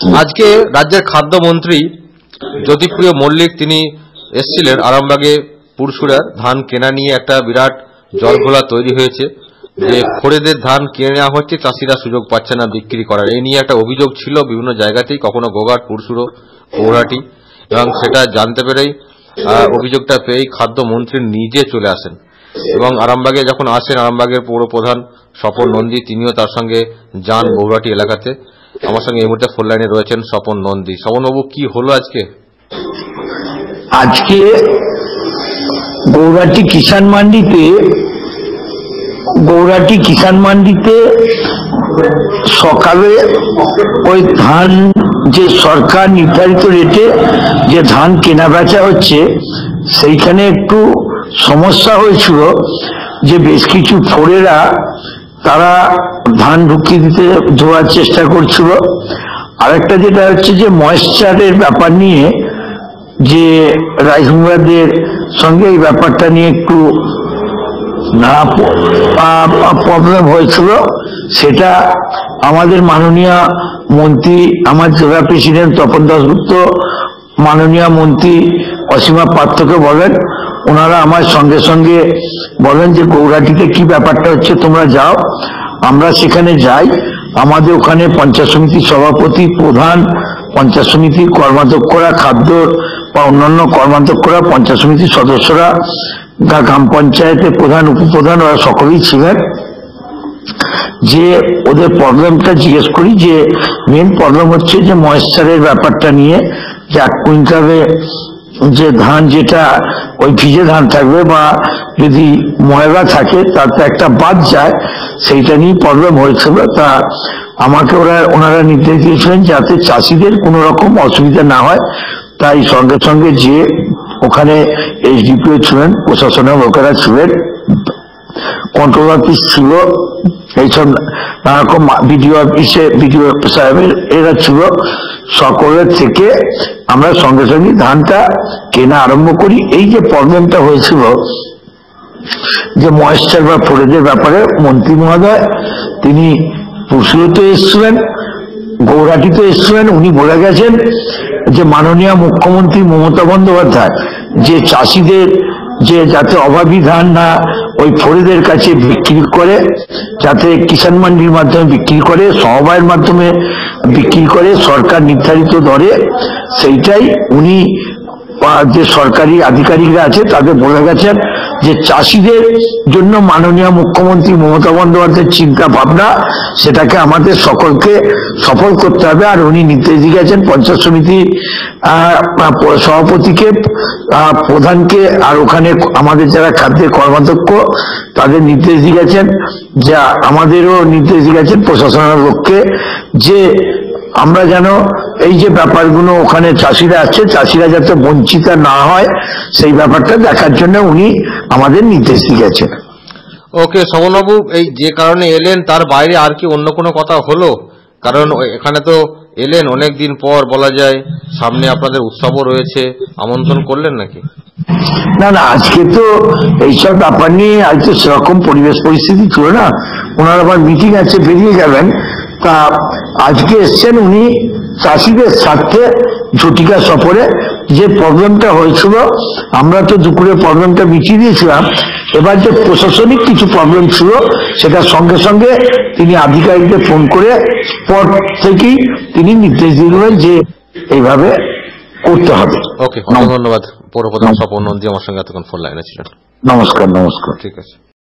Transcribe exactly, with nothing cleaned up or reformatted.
আজকে রাজ্যের খাদ্যমন্ত্রী জ্যোতিপ্রিয় মল্লিক তিনি এসেছিলেন আরামবাগে পুরসুরার ধান কেনা নিয়ে একটা বিরাট জলঘোলা তৈরি হয়েছে যে খড়েদের ধান কিনে নেওয়া হচ্ছে, চাষিরা সুযোগ পাচ্ছে না বিক্রি করার। এই নিয়ে একটা অভিযোগ ছিল বিভিন্ন জায়গাতেই, কখনো গোঘাট, পুরসুরো, গৌহাটি, এবং সেটা জানতে পেরেই অভিযোগটা পেয়েই খাদ্যমন্ত্রী নিজে চলে আসেন এবং আরামবাগে যখন আসেন আরামবাগের পৌর প্রধান স্বপন নন্দী তিনিও তার সঙ্গে যান গৌহাটি এলাকাতে। আমার সঙ্গে এই মুহূর্তে ফোন লাইনে রয়েছেন স্বপন নন্দী। স্বপনবাবু, কি হলো আজকে? আজকে গৌহাটি কিষাণ মান্ডিতে গৌহাটি কিষাণ মান্ডিতে সকালে ওই ধান যে সরকার নির্ধারিত রেটে যে ধান কেনা বেচা হচ্ছে সেইখানে একটু সমস্যা হয়েছিল যে বেশ কিছু ফোরেরা তারা ধান ঢুকিয়ে দিতে ধোয়ার চেষ্টা করছিল। আরেকটা যেটা হচ্ছে যে ময়েশ্চারের ব্যাপার নিয়ে যে রাইস মিলারদের সঙ্গে এই ব্যাপারটা নিয়ে একটু না প্রবলেম হয়েছিল, সেটা আমাদের মাননীয় মন্ত্রী, আমার জেলা প্রেসিডেন্ট তপন দাশগুপ্ত, মাননীয় মন্ত্রী অসীমা পাত্রকে বলেন, ওনারা আমার সঙ্গে সঙ্গে বলেন যে গৌহাটিতে কি ব্যাপারটা হচ্ছে তোমরা যাও। আমরা সেখানে যাই। আমাদের ওখানে পঞ্চায়েত সমিতির সভাপতি, প্রধান, পঞ্চায়েত সমিতির কর্মাধ্যক্ষরা, খাদ্য বা অন্যান্য কর্মাধ্যক্ষরা, পঞ্চায়েত সমিতির সদস্যরা, গ্রাম পঞ্চায়েতের প্রধান, উপপ্রধান, ওরা সকলেই ছিলেন। যে ওদের প্রবলেমটা জিজ্ঞেস করি যে মেন প্রবলেম হচ্ছে যে ময়েশ্চারের ব্যাপারটা নিয়ে, যে এক কুইন্টালে যে ধান যেটা ওই ভিজে ধান থাকবে বা যদি ময়লা থাকে তাতে একটা বাদ যায়, সেইটা নিয়ে প্রবলেম হয়েছিল। তা আমাকে ওরা ওনারা নির্দেশ দিয়েছিলেন যাতে চাষিদের কোনো রকম অসুবিধা না হয়। তাই সঙ্গে সঙ্গে যে ওখানে এসডিপিও ছিলেন, প্রশাসনের লোকেরা ছিলেন, কন্ট্রোল অফিস ছিল, এইসব নানা রকম বিডিও অফিসে বিডিও সাহেবের এরা ছিল, সকলের থেকে আমরা সঙ্গে সঙ্গে ধানটা কেনা আরম্ভ করি। এই যে প্রবলেমটা হয়েছিল যে ময়েশ্চার বা ফোরেদের ব্যাপারে, মন্ত্রী মহোদয় তিনি পুরসুরোতে এসছিলেন, গৌহাটিতে এসছিলেন, উনি বলে গেছেন যে মাননীয় মুখ্যমন্ত্রী মমতা বন্দ্যোপাধ্যায় যে চাষিদের যে যাতে অভাবী ধান না ওই ফোরেদের কাছে বিক্রি করে, যাতে কিষাণ মান্ডির মাধ্যমে বিক্রি করে, সমবায়ের মাধ্যমে বিক্রি করে সরকার নির্ধারিত দরে, সেইটাই উনি যে সরকারি আধিকারিকরা আছে তাদের বলে গেছেন যে চাষিদের জন্য মাননীয় মুখ্যমন্ত্রী মমতা বন্দ্যোপাধ্যায়ের চিন্তা ভাবনা, সেটাকে আমাদের সকলকে সফল করতে হবে। আর উনি নির্দেশ দিয়ে গেছেন পঞ্চায়েত সমিতি সভাপতিকে, প্রধানকে, আর ওখানে আমাদের যারা খাদ্যের কর্মাধ্যক্ষ তাদের নির্দেশ দিয়ে গেছেন, যা আমাদেরও নির্দেশ দিয়ে গেছেন প্রশাসনের লোককে, যে আমরা যেন এই যে ব্যাপারগুলো ওখানে চাষিরা আছে, চাষিরা যাতে বঞ্চিত না হয় সেই ব্যাপারটা দেখার জন্য উনি আমাদের নির্দেশ দিয়ে গেছেন। ওকে স্বপনবাবু, এই যে কারণে এলেন তার বাইরে আর কি অন্য কোনো কথা হলো? কারণ এখানে তো এলেন অনেকদিন পর, বলা যায় সামনে আপনাদের উৎসবও রয়েছে, আমন্ত্রণ করলেন নাকি? না না, আজকে তো এইসব ব্যাপার নিয়ে আজ তো সেরকম পরিবেশ পরিস্থিতি ছিল না, ওনার আবার মিটিং আছে, বেরিয়ে যাবেন। তা আজকে এসছেন উনি চাষিদের স্বার্থে ঝটিকা সফরে। যে প্রবলেমটা হয়েছিল আমরা তো দুপুরে প্রবলেমটা মিটিয়ে দিয়েছিলাম, এবার যে প্রশাসনিক কিছু প্রবলেম ছিল সেটা সঙ্গে সঙ্গে তিনি আধিকারিকদের ফোন করে পর থেকেই তিনি নির্দেশ দিলেন যে এইভাবে করতে হবে। ওকে, ধন্যবাদ। পৌর প্রধান স্বপন নন্দী আমার সঙ্গে এতক্ষণ ফোন লাইনে ছিলেন। নমস্কার। নমস্কার। ঠিক আছে।